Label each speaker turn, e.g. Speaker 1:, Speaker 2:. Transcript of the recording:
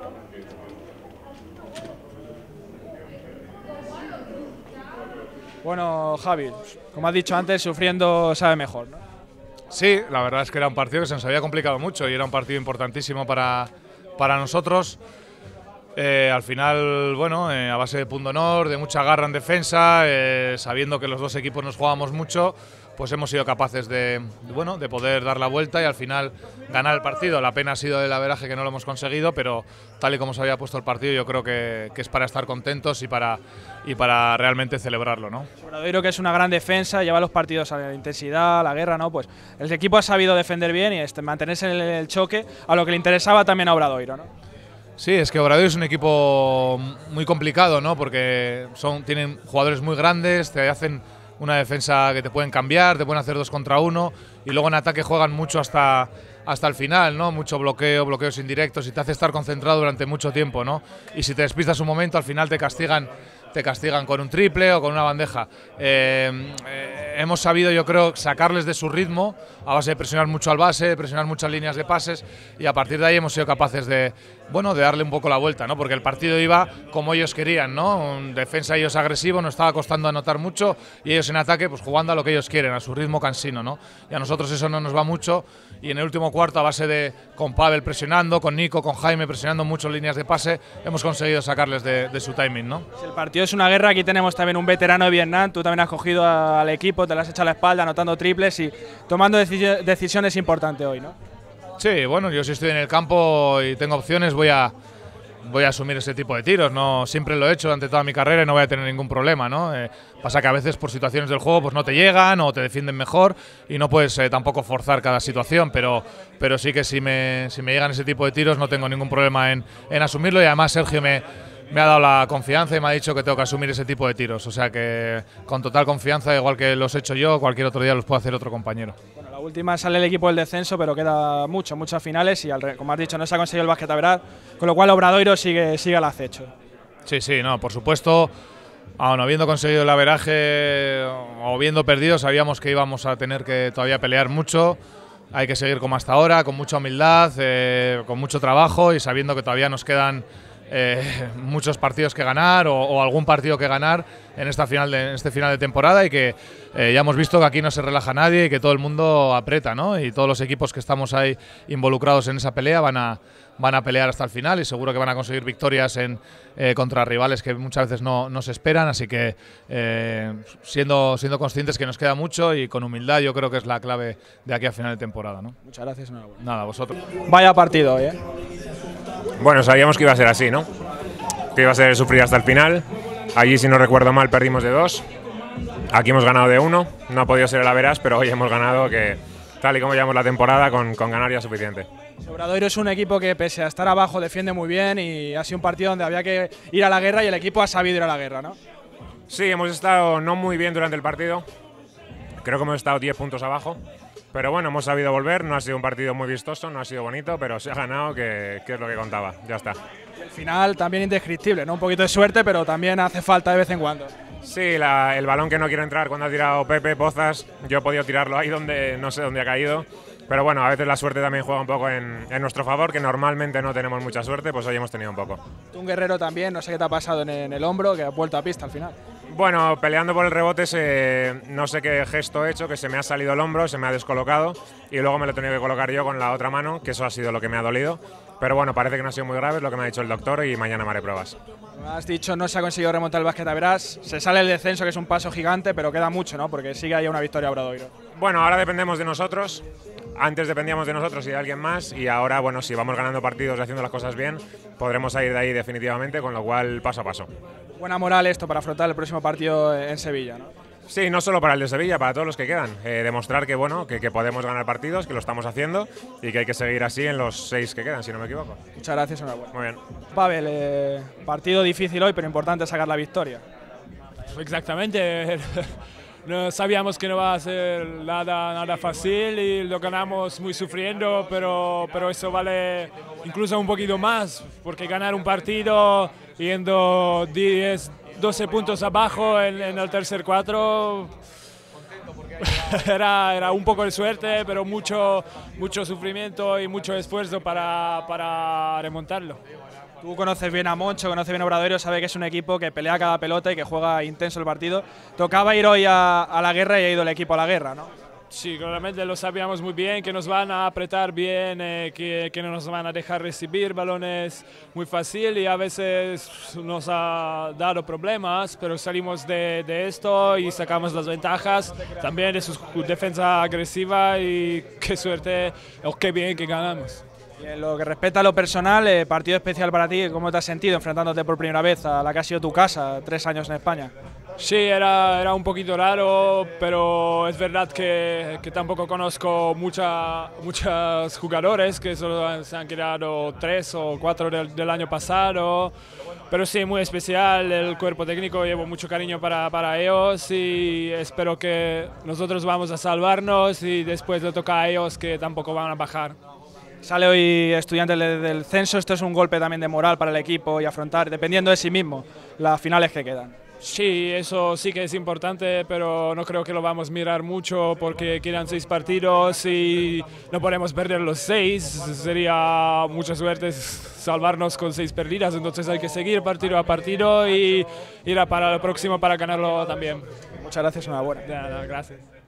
Speaker 1: Bueno, Javi, como has dicho antes, sufriendo sabe mejor, ¿no?
Speaker 2: Sí, la verdad es que era un partido que se nos había complicado mucho y era un partido importantísimo para nosotros. Al final, bueno, a base de pundonor, de mucha garra en defensa, sabiendo que los dos equipos nos jugábamos mucho, pues hemos sido capaces de poder dar la vuelta y al final ganar el partido. La pena ha sido el averaje que no lo hemos conseguido, pero tal y como se había puesto el partido, yo creo que es para estar contentos y para realmente celebrarlo, ¿no?
Speaker 1: Obradoiro, que es una gran defensa, lleva los partidos a la intensidad, a la guerra, ¿no? Pues el equipo ha sabido defender bien y mantenerse en el choque, a lo que le interesaba también a Obradoiro, ¿no?
Speaker 2: Sí, es que Obradoiro es un equipo muy complicado, ¿no? Porque tienen jugadores muy grandes, te hacen una defensa que te pueden cambiar, te pueden hacer 2 contra 1 y luego en ataque juegan mucho hasta el final, ¿no? Mucho bloqueo, bloqueos indirectos y te hace estar concentrado durante mucho tiempo, ¿no? Y si te despistas un momento, al final te castigan con un triple o con una bandeja. Hemos sabido, yo creo, sacarles de su ritmo a base de presionar mucho al base, de presionar muchas líneas de pases y a partir de ahí hemos sido capaces de darle un poco la vuelta, ¿no? Porque el partido iba como ellos querían, ¿no? En defensa ellos agresivo, nos estaba costando anotar mucho y ellos en ataque pues jugando a lo que ellos quieren, a su ritmo cansino, ¿no? Y a nosotros eso no nos va mucho y en el último cuarto a base de con Pavel presionando, con Nico, con Jaime presionando mucho líneas de pase, hemos conseguido sacarles de su timing, ¿no?
Speaker 1: Si el partido es una guerra, aquí tenemos también un veterano de Vietnam, tú también has cogido al equipo, te lo has echado a la espalda, anotando triples y tomando decisiones importantes hoy, ¿no?
Speaker 2: Sí, bueno, yo si estoy en el campo y tengo opciones voy a asumir ese tipo de tiros, no siempre lo he hecho durante toda mi carrera y no voy a tener ningún problema, ¿no? Pasa que a veces por situaciones del juego pues no te llegan o te defienden mejor y no puedes tampoco forzar cada situación, pero sí que si me llegan ese tipo de tiros no tengo ningún problema en asumirlo y además Sergio me ha dado la confianza y me ha dicho que tengo que asumir ese tipo de tiros, o sea que con total confianza, igual que los he hecho yo, cualquier otro día los puede hacer otro compañero.
Speaker 1: Bueno, la última sale el equipo del descenso, pero queda muchas finales y como has dicho no se ha conseguido el básquet a verar, con lo cual Obradoiro sigue al acecho.
Speaker 2: Sí, no, por supuesto, aun habiendo conseguido el averaje o habiendo perdido, sabíamos que íbamos a tener que todavía pelear mucho. Hay que seguir como hasta ahora, con mucha humildad, con mucho trabajo y sabiendo que todavía nos quedan muchos partidos que ganar o algún partido que ganar en este final de temporada y que ya hemos visto que aquí no se relaja nadie y que todo el mundo aprieta, ¿no? Y todos los equipos que estamos ahí involucrados en esa pelea van a pelear hasta el final y seguro que van a conseguir victorias contra rivales que muchas veces no se esperan, así que siendo conscientes que nos queda mucho y con humildad yo creo que es la clave de aquí a final de temporada, ¿no?
Speaker 1: Muchas gracias, enhorabuena.
Speaker 2: Nada, vosotros.
Speaker 1: Vaya partido hoy, ¿eh?
Speaker 3: Bueno, sabíamos que iba a ser así, ¿no? Que iba a ser sufrir hasta el final. Allí, si no recuerdo mal, perdimos de 2. Aquí hemos ganado de 1. No ha podido ser el averas, pero hoy hemos ganado que, tal y como llevamos la temporada, con ganar ya es suficiente.
Speaker 1: Obradoiro es un equipo que, pese a estar abajo, defiende muy bien y ha sido un partido donde había que ir a la guerra y el equipo ha sabido ir a la guerra, ¿no?
Speaker 3: Sí, hemos estado no muy bien durante el partido. Creo que hemos estado 10 puntos abajo. Pero bueno, hemos sabido volver, no ha sido un partido muy vistoso, no ha sido bonito, pero se ha ganado, que es lo que contaba, ya está.
Speaker 1: Y el final también indescriptible, ¿no? Un poquito de suerte, pero también hace falta de vez en cuando.
Speaker 3: Sí, el balón que no quiere entrar cuando ha tirado Pepe Pozas, yo he podido tirarlo ahí donde no sé dónde ha caído. Pero bueno, a veces la suerte también juega un poco en nuestro favor, que normalmente no tenemos mucha suerte, pues hoy hemos tenido un poco.
Speaker 1: Tú, un Guerrero, también, no sé qué te ha pasado en el hombro, que ha vuelto a pista al final.
Speaker 3: Bueno, peleando por el rebote, no sé qué gesto he hecho, que se me ha salido el hombro, se me ha descolocado y luego me lo he tenido que colocar yo con la otra mano, que eso ha sido lo que me ha dolido. Pero bueno, parece que no ha sido muy grave, es lo que me ha dicho el doctor y mañana me haré pruebas.
Speaker 1: Has dicho, no se ha conseguido remontar el básquet a veras, se sale el descenso, que es un paso gigante, pero queda mucho, ¿no? Porque sigue ahí una victoria Obradoiro.
Speaker 3: Bueno, ahora dependemos de nosotros. Antes dependíamos de nosotros y de alguien más y ahora, bueno, si vamos ganando partidos y haciendo las cosas bien, podremos salir de ahí definitivamente, con lo cual paso a paso.
Speaker 1: Buena moral esto para afrontar el próximo partido en Sevilla, ¿no?
Speaker 3: Sí, no solo para el de Sevilla, para todos los que quedan. Demostrar que, bueno, que podemos ganar partidos, que lo estamos haciendo y que hay que seguir así en los 6 que quedan, si no me equivoco.
Speaker 1: Muchas gracias, enhorabuena.
Speaker 3: Muy bien.
Speaker 1: Pavel, partido difícil hoy, pero importante sacar la victoria.
Speaker 4: Exactamente. No sabíamos que no va a ser nada fácil y lo ganamos muy sufriendo, pero eso vale incluso un poquito más, porque ganar un partido yendo 10, 12 puntos abajo en el tercer cuarto Era un poco de suerte, pero mucho sufrimiento y mucho esfuerzo para remontarlo.
Speaker 1: Tú conoces bien a Moncho, conoces bien a Obradoiro, sabes que es un equipo que pelea cada pelota y que juega intenso el partido. Tocaba ir hoy a la guerra y ha ido el equipo a la guerra, ¿no?
Speaker 4: Sí, claramente lo sabíamos muy bien, que nos van a apretar bien, que no nos van a dejar recibir balones muy fácil y a veces nos ha dado problemas, pero salimos de esto y sacamos las ventajas. También de su defensa agresiva y qué suerte, o qué bien que ganamos.
Speaker 1: Y en lo que respecta a lo personal, partido especial para ti, ¿cómo te has sentido enfrentándote por primera vez a la que ha sido tu casa, 3 años en España?
Speaker 4: Sí, era un poquito raro, pero es verdad que tampoco conozco muchos jugadores, que solo se han quedado 3 o 4 del año pasado, pero sí, muy especial, el cuerpo técnico, llevo mucho cariño para ellos y espero que nosotros vamos a salvarnos y después le toca a ellos que tampoco van a bajar.
Speaker 1: Sale hoy Estudiantes del Censo, esto es un golpe también de moral para el equipo y afrontar, dependiendo de sí mismo, las finales que quedan.
Speaker 4: Sí, eso sí que es importante, pero no creo que lo vamos a mirar mucho porque quedan 6 partidos y no podemos perder los 6. Sería mucha suerte salvarnos con 6 perdidas, entonces hay que seguir partido a partido y ir a para el próximo para ganarlo también.
Speaker 1: Muchas gracias, enhorabuena.
Speaker 4: Ya, no, gracias.